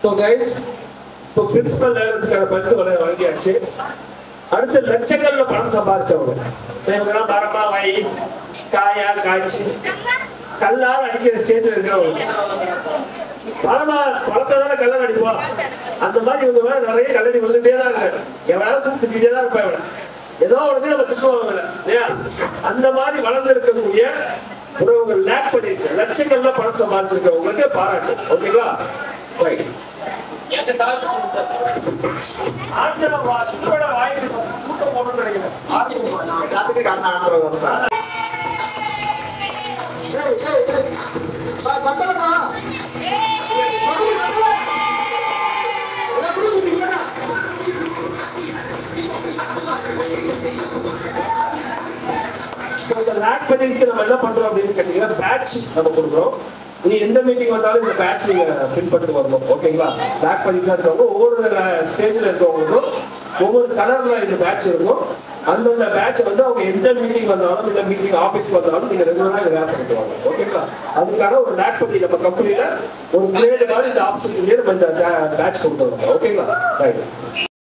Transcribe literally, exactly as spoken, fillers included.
So guys, so principal learnersக்கான பரிசு வழங்கியாச்சு. அடுத்து லட்சக்கல்ல பணம் சம்பாதிச்சவங்க இவங்கெல்லாம் மரமா வை காயா காய்ச்சி கல்லால் அடிக்கிற ஸ்டேஜ்ல இருக்கிறவங்க பழமா பழத்தை தானே கல்லால் அடிப்போம். அந்த மாதிரி இவங்க மேல நிறைய கல்லடி விழுந்துட்டே தான் இருக்காரு. எவனாவது கூப்பிட்டுக்கிட்டே தான் இருப்பா இவனை ஏதோ உடனே நம்ம திட்டுவாங்க இல்லையா? அந்த மாதிரி வளர்ந்து இருக்கக்கூடிய உறவுகள் லேக் பண்ணிருக்கு லட்சங்கள்ல பணம் சம்பாதிச்சிருக்கவங்களுக்கு பாராட்டு. ஓகேங்களா? ரைட். லேக் பண்ணிருக்கு நம்ம என்ன பண்றோம் அப்படின்னு கேட்டீங்கன்னா பேட்ச் நம்ம கொடுக்குறோம். நீ எந்த மீட்டிங் வந்தாலும் இந்த பேட்ச் நீங்க பின் பண்ணிட்டு வரணும். ஓகேங்களா? பேக் பண்ணிட்டு தான் இருக்கவங்க ஒவ்வொரு ஸ்டேஜ்ல இருக்கவங்களுக்கும் ஒவ்வொரு கலர்ல இந்த பேட்ச் இருக்கும். அந்தந்த பேட்ச் வந்து அவங்க எந்த மீட்டிங் வந்தாலும் இல்ல மீட்டிங் ஆபீஸ்க்கு வந்தாலும் நீங்க ரெகுலரா இதை வேர் பண்ணிட்டு வாங்க. ஓகேங்களா? அதுக்கான ஒரு லேக் பண்ணி நம்ம கம்பெனில ஒரு கிரேடு மாதிரி இந்த ஆப்ஷன் நம்ம இந்த பேட்ச் கொடுத்துருவோம். ஓகேங்களா? ரைட்.